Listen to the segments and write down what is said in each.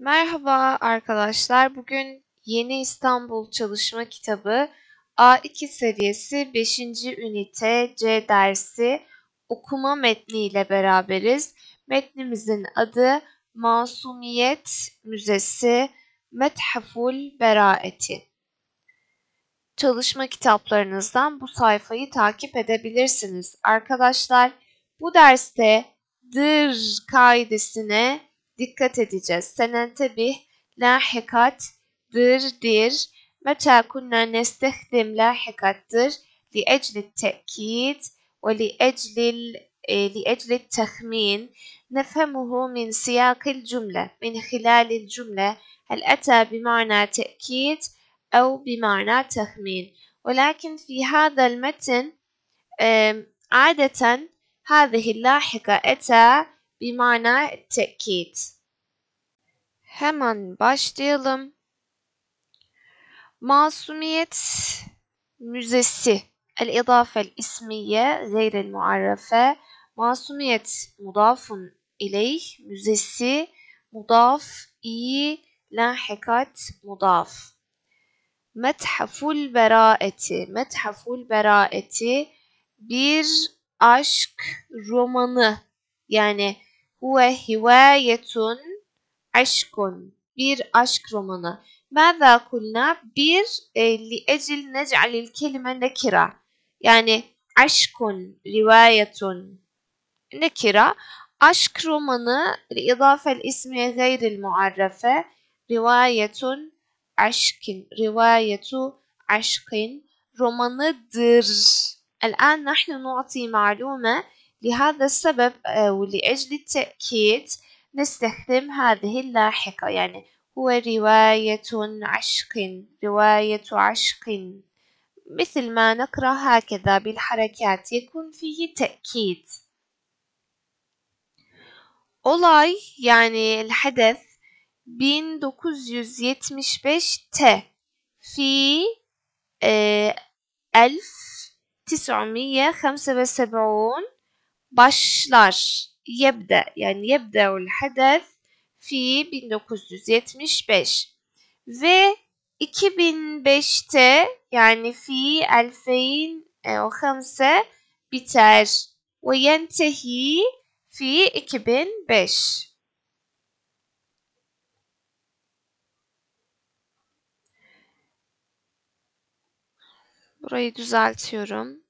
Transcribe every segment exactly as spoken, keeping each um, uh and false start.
Merhaba arkadaşlar. Bugün Yeni İstanbul Çalışma Kitabı A iki seviyesi beşinci ünite C dersi okuma metni ile beraberiz. Metnimizin adı Masumiyet Müzesi Methaful Beraeti. Çalışma kitaplarınızdan bu sayfayı takip edebilirsiniz. Arkadaşlar bu derste dır kaidesine dikkat edeceğiz. Senentebih lahikat dır dir. Meta kunna nestehdim lahikatdır li ecli te'kid ve li ecli li ecli tehmin nefhemuhu min siyakil cümle min hilalil cümle hel ata bima'na te'kid أو بمعنى تخمين ولكن في هذا المتن عادة هذه اللاحقة أتى بمعنى التأكيد. Hemen başlayalım. Masumiyet Müzesi الإضافة الإسمية غير المعرفة masumiyet mudafun ileyh müzesi mudaf i lahikat mudaf. Methaful Beraeti, Methaful Beraeti bir aşk romanı yani huve hivayetun aşkun bir aşk romanı. Mâzâ kulna bir e, li ecil nec'alil kelime nekira yani aşkun rivayetun nekira aşk romanı idafel ismiye gayril muarrefe rivayetun aşkın, rivayetu aşkın romanıdır. الآن نحن نعطي معلومة لهذا السبب ولأجل التأكيد نستخدم هذه اللاحقة يعني هو رواية عشق رواية عشق مثل ما نقرأ هكذا بالحركات يكون فيه تأكيد. Olay yani الحدث bin dokuz yüz yetmiş beşte fi elf tis'umiye hamse ve seb'un başlar. Yebde yani yebde'ul hadeth fi bin dokuz yüz yetmiş beş ve iki bin beşte yani fi elfeyn hamse biter ve yentehi fi iki bin beş. Burayı düzeltiyorum.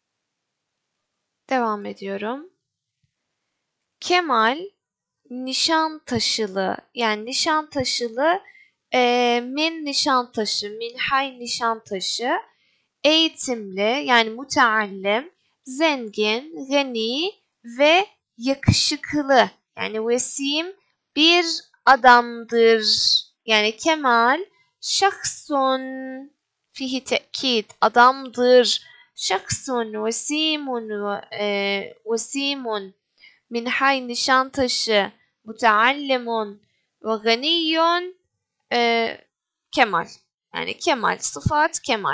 Devam ediyorum. Kemal Nişantaşılı yani Nişantaşılı e, min Nişantaşı, min hay Nişantaşı eğitimli yani müteallim, zengin, gani ve yakışıklı yani vesim bir adamdır. Yani Kemal şahsun fihi te'kid adamdır. Şahsun vesimun e, vesimun min hay Nişantaşı müteallimun ve ganiyun e, Kemal. Yani Kemal sıfat Kemal.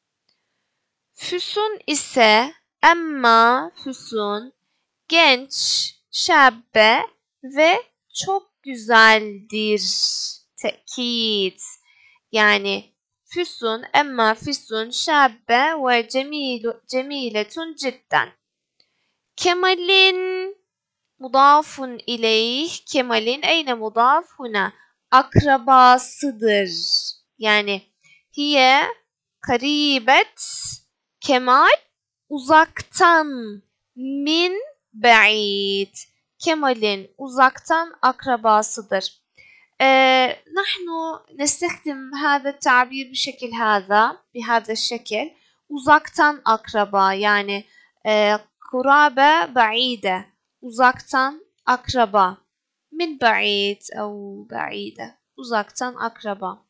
Füsun ise emma Füsun genç, şabbe ve çok güzeldir. Tekit. Yani Füsun emma Füsun şabbe ve cemilu, cemiletun cidden. Kemal'in mudafun ileyh. Kemal'in eyne mudaf huna akrabasıdır. Yani hiye karibet Kemal uzaktan min ba'id. Kemal'in uzaktan akrabasıdır. Ee, nahnu nestehdim hâzâ tabir bişekil hâzâ bihâzâ şekil uzaktan akraba yani e, kurabe ba'ide uzaktan akraba min ba'id ev ba'ide uzaktan akraba.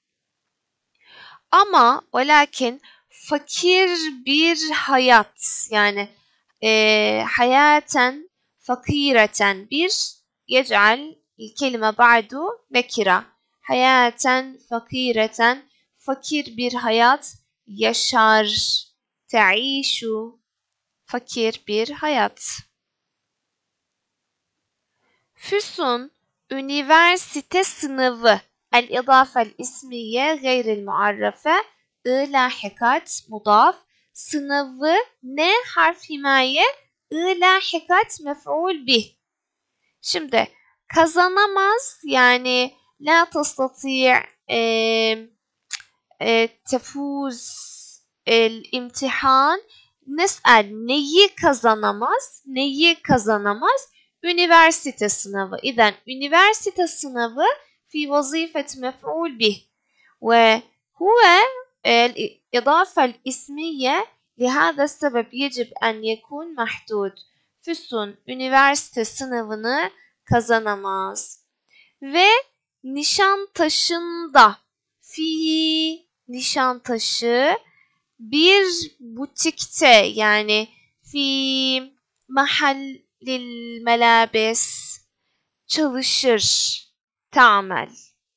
Ama ve lakin fakir bir hayat yani e, hayaten fakireten bir yec'al kelime ba'du nekira hayaten fakireten fakir bir hayat yaşar te'işu fakir bir hayat. Füsun üniversite sınavı. El-İdafe el-ismiye gayril muarrafe. I lahikat mudaf. Sınavı ne harf himaye? I lahikat mef'ul bih. Şimdi kazanamaz yani la tastati' e, e, tefuz el imtihan. Nes'el neyi kazanamaz? Neyi kazanamaz? Üniversite sınavı. İzen üniversite sınavı fi vazifet mef'ul bih. Ve huve الإضافة الإسمية لهذا السبب يجب أن يكون محدود. Füsun üniversite sınavını kazanamaz. Ve Nişantaşı'nda fi Nişantaşı bir butikte yani fi mahallil melabes çalışır. Ta'mel.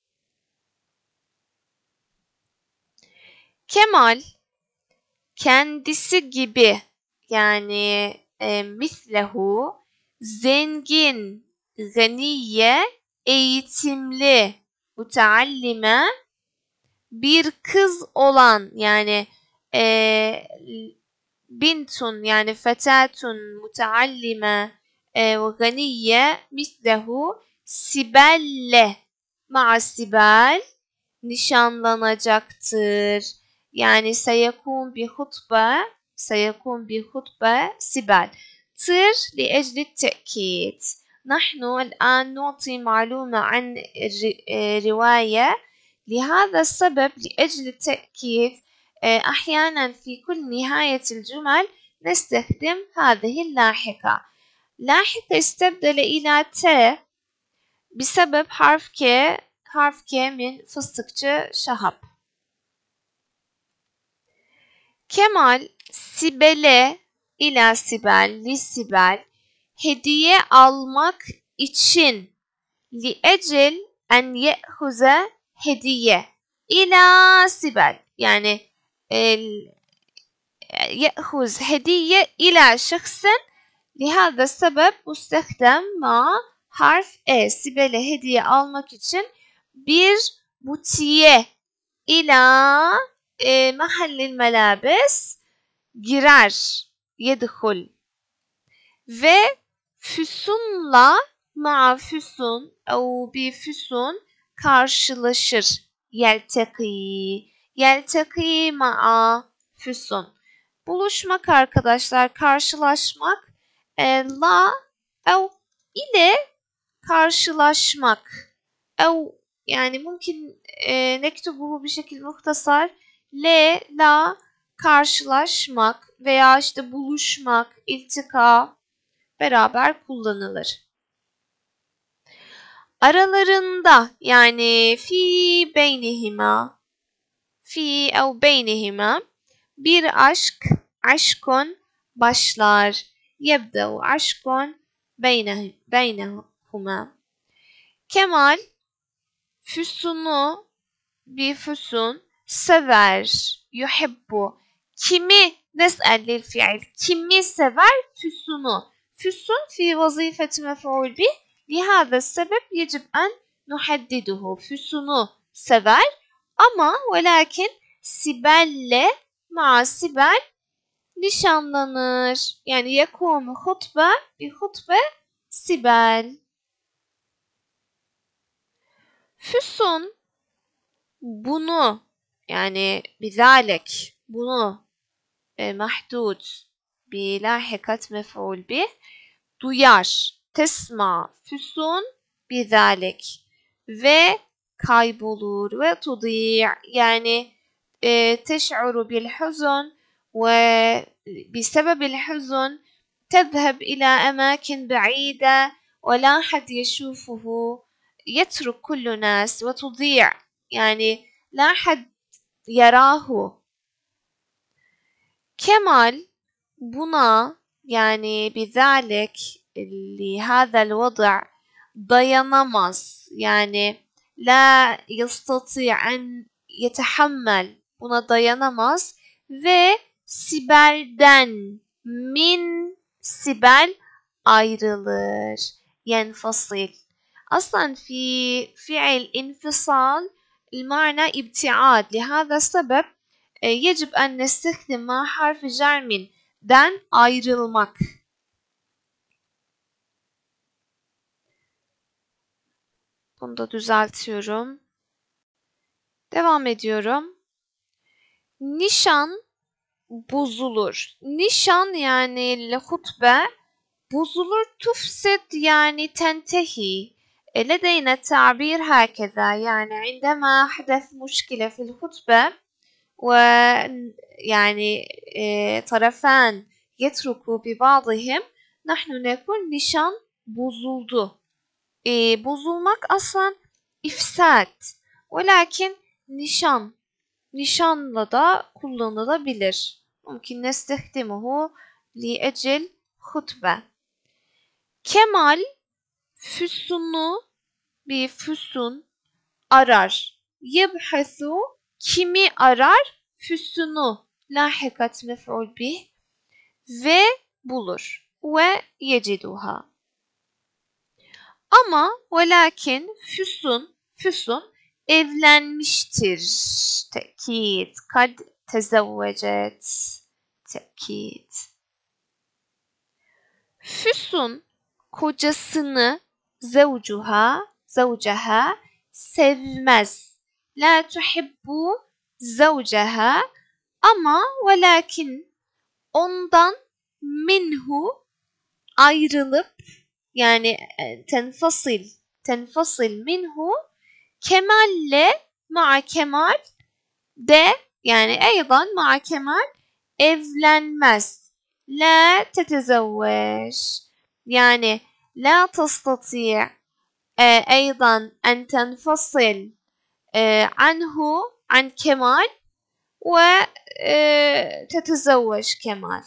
Kemal kendisi gibi yani e, mislehu zengin, ganiye, eğitimli, müteallime bir kız olan yani e, bintun yani fetatun müteallime e, ve ganiye mislehu Sibel'le ma'a Sibel nişanlanacaktır. Yani seyekun bi hutbe seyekun bi hutbe Sibel. Tır li ecli te'kid. نحن الآن نعطي معلومة عن رواية لهذا السبب لأجل التأكيد أحيانا في كل نهاية الجمل نستخدم هذه اللاحقة. لاحقة استبدل إلى ت بسبب حرف ك حرف ك من fıstıkçı Şahap. Kemal Sibel'e ila Sibel, li Sibel hediye almak için li ecel en ye'huze hediye ila Sibel yani ye'huz hediye ila şahsen lihâda sebep müstehdem ma harf e Sibel'e hediye almak için bir butiye ila e, mahallil melabes girer yedhul ve füsunla ma füsun ev bi füsun karşılaşır yelteki yelteki ma füsun buluşmak arkadaşlar karşılaşmak e, la ev ile karşılaşmak ev yani mümkün e, nektubuhu bir şekilde muhtasar le la karşılaşmak veya işte buluşmak iltika beraber kullanılır. Aralarında yani fi beynihima fi ev beynihima bir aşk aşkun başlar yebdev aşkun beyne beynehuma. Kemal füsunu bir füsun sever yuhibbu kimi nes'el lil fiil kimi sever füsunu füsun fi vazifeti mef'ul bih lihâda sebep yecib en nuhaddiduhu füsunu sever ama velakin Sibel'le ma'a Sibel nişanlanır yani yekûmu hutbe bi hutbe Sibel. Füsun bunu yani bizalek bunu e, mahdud bi lahikat mef'ul bih duyar tesma füsun bizalek ve kaybolur ve tudi' yani e, teş'uru bil huzun ve بسبب الحزن تذهب إلى أماكن بعيدة ولا أحد يشوفه يترك كل ناس وتضيع يعني لا أحد يراه. Kemal buna yani bizalek لهذا الوضع dayanamaz yani la yastati' en yetehammel buna dayanamaz ve Sibel'den min Sibel ayrılır yenfasil أصلا في فعل انفصال المعنى ابتعاد، لهذا السبب يجب أن نستخدم مع حرف جر من den ayrılmak. Bunu da düzeltiyorum. Devam ediyorum. Nişan bozulur. Nişan yani hutbe bozulur. Tufsid yani tentehi. لدينا التعبير هكذا يعني عندما حدث مشكلة في الخطبة ويعني طرفان يتركوا ببعضهم نحن نقول nişan bozuldu. E, bozulmak aslan ifsat. Velakin nişan nişanla da kullanılabilir. Mümkün nestehdimuhu li ecel hutbe. Kemal füsunu bir füsun arar. Yebhasu kimi arar? Füsunu lahikat mef'ul bih ve bulur. Ve yeciduha. Ama velakin füsun füsun evlenmiştir. Tekit. Kad tezevvecet. Tekit. Füsun kocasını zevcuha zevcaha sevmez. La tuhibbu zevcaha ama velakin ondan minhu ayrılıp yani tenfasil tenfasil minhu kemalle ma'a kemal de yani eydan ma'a kemal evlenmez. La tetezevveş yani la tastati' eydan en tenfasil anhu an kemal ve tetezevveş kemal.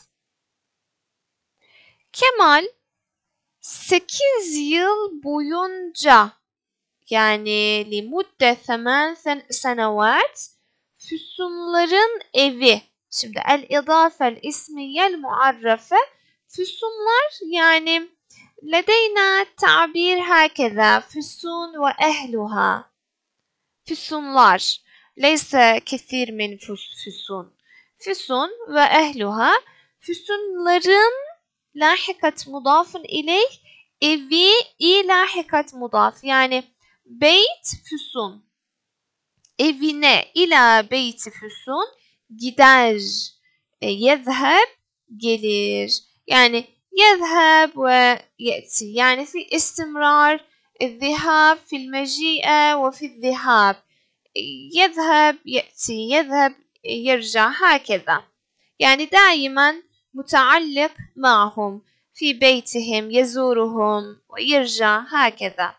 Kemal sekiz yıl boyunca yani limudde semen senevat füsunların evi. Şimdi el-idafel ismiyel muarrafe füsunlar yani ledeyna tabir hakeza füsun ve ehluha füsunlar leyse kesir min füsun füsun ve ehluha füsunların lahikat mudafun ileyh evi i lahikat mudaf yani beyt füsun evine ila beyti füsun gider e, yezheb gelir yani yezheb ve yeti yani fi istimrar الذهاب في المجيء وفي الذهاب يذهب يأتي يذهب يرجع هكذا يعني دائما متعلق معهم في بيتهم يزورهم ويرجع هكذا.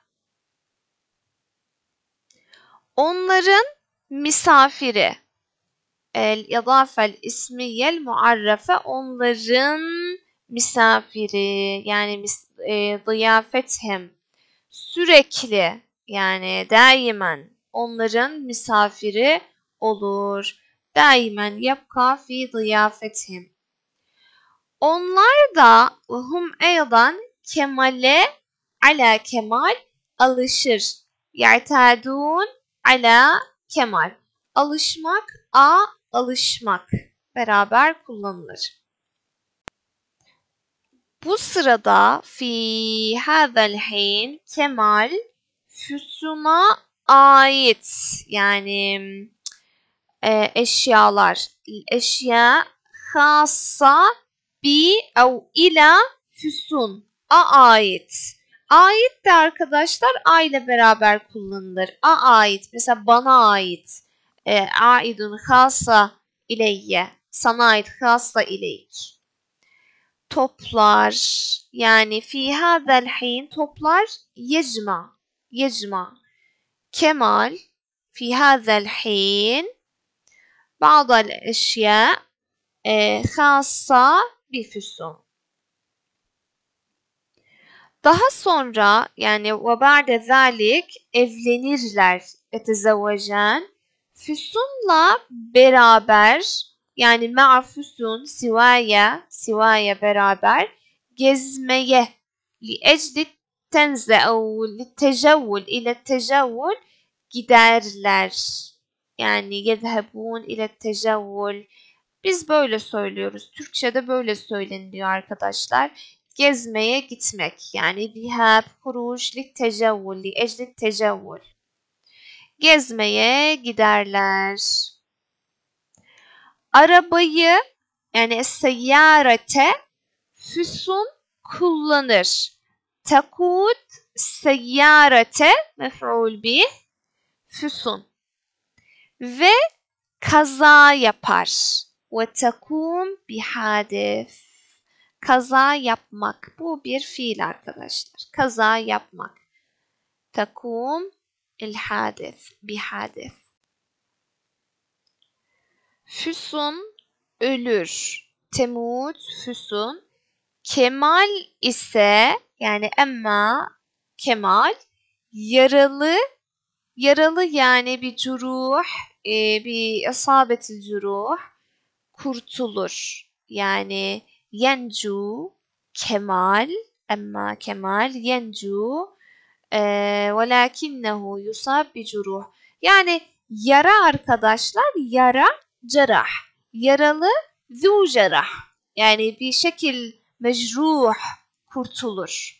Onların misafiri. El-idafel ismiyel muarrafe onların misafiri yani mis, e, ziyafethem sürekli yani daimen onların misafiri olur. Daimen yapka fi ziyafethem. Onlar da hum eydan kemale ala kemal alışır. Yertadun ala kemal. Alışmak, a alışmak beraber kullanılır. Bu sırada fi hadal hin kemal füsuna ait yani e, eşyalar eşya hassa bi ev ila füsun a ait. Ait de arkadaşlar a ile beraber kullanılır. A ait mesela bana ait. E, aidun hassa ileyye. Sana ait hassa ileyk. Toplar yani fi hadal hin toplar yecma. Yecma. Kemal fi hadal hin bazı eşya hassa bi füsun. Daha sonra yani ve ba'de zalik evlenirler etezevvecan füsunla beraber yani ma'a füsun sivaya sivaya beraber gezmeye li ecdi استنزأوا للتجول إلى التجول giderler. Yani yezhebun ile tecavvül. Biz böyle söylüyoruz. Türkçe'de böyle söyleniliyor arkadaşlar. Gezmeye gitmek. Yani zihab, huruj, li tecavvül, li ecli tecavvül. Gezmeye giderler. Arabayı yani seyyarete füsun kullanır. Takud seyyarete mef'ul bih füsun. Ve kaza yapar. Ve takum bihadis. Kaza yapmak. Bu bir fiil arkadaşlar. Kaza yapmak. Takum il hadis. Bihadis. Füsun ölür. Temut füsun. Kemal ise yani emma kemal yaralı yaralı yani bir curuh e, bir isabetil curuh kurtulur. Yani yencu kemal emma kemal yencu e, velakinnehu yusab bi curuh. Yani yara arkadaşlar yara cerah. Yaralı zu cerah. Yani bir şekil mecruh kurtulur.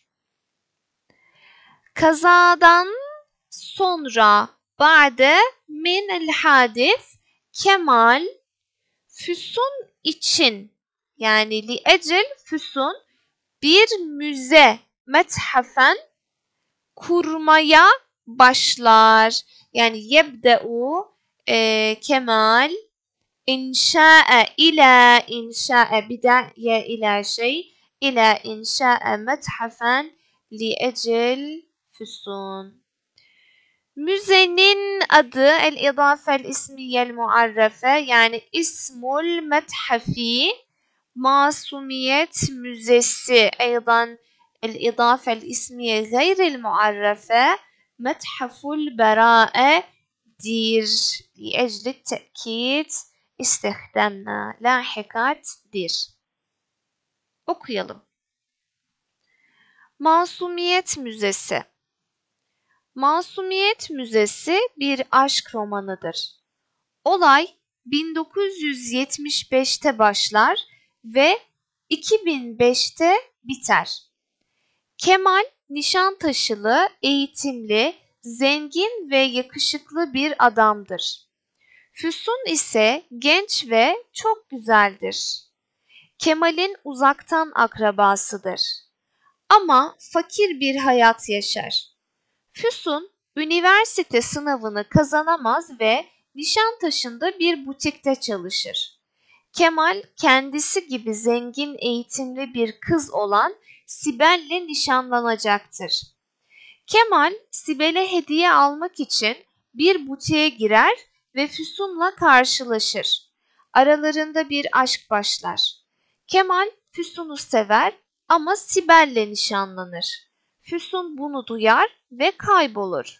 Kazadan sonra ba'de min el hadis Kemal füsun için yani li ecel füsun bir müze methafen kurmaya başlar. Yani yebde'u e, Kemal inşa'e ila inşa'e bida'ye ila şey ila inşa'e methafen li ecel füsun. Müzenin adı el-idafel ismiyel muarrefe yani ismul methafi Masumiyet Müzesi eydan el-idafel ismiye gayril muarrefe methaful bera'e dir li ecli te'kid istihdemna lahikat dir. Okuyalım. Masumiyet Müzesi. Masumiyet Müzesi bir aşk romanıdır. Olay bin dokuz yüz yetmiş beşte başlar ve iki bin beşte biter. Kemal Nişantaşılı, eğitimli, zengin ve yakışıklı bir adamdır. Füsun ise genç ve çok güzeldir. Kemal'in uzaktan akrabasıdır. Ama fakir bir hayat yaşar. Füsun, üniversite sınavını kazanamaz ve Nişantaşı'nda bir butikte çalışır. Kemal, kendisi gibi zengin eğitimli bir kız olan Sibel'le nişanlanacaktır. Kemal, Sibel'e hediye almak için bir butiğe girer ve Füsun'la karşılaşır. Aralarında bir aşk başlar. Kemal, Füsun'u sever ama Sibel'le nişanlanır. Füsun bunu duyar ve kaybolur.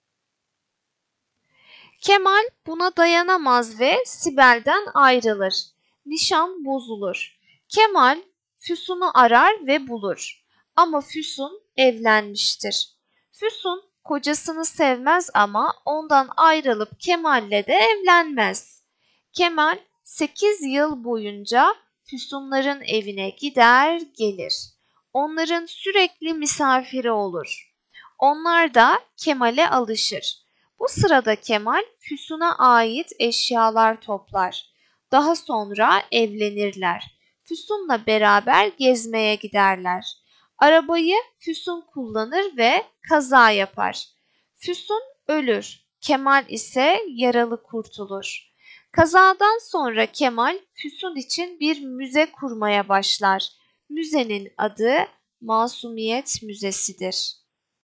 Kemal buna dayanamaz ve Sibel'den ayrılır. Nişan bozulur. Kemal Füsun'u arar ve bulur. Ama Füsun evlenmiştir. Füsun kocasını sevmez ama ondan ayrılıp Kemal'le de evlenmez. Kemal sekiz yıl boyunca Füsunların evine gider gelir. Onların sürekli misafiri olur. Onlar da Kemal'e alışır. Bu sırada Kemal Füsun'a ait eşyalar toplar. Daha sonra evlenirler. Füsun'la beraber gezmeye giderler. Arabayı Füsun kullanır ve kaza yapar. Füsun ölür. Kemal ise yaralı kurtulur. Kazadan sonra Kemal Füsun için bir müze kurmaya başlar. Müzenin adı Masumiyet Müzesi'dir.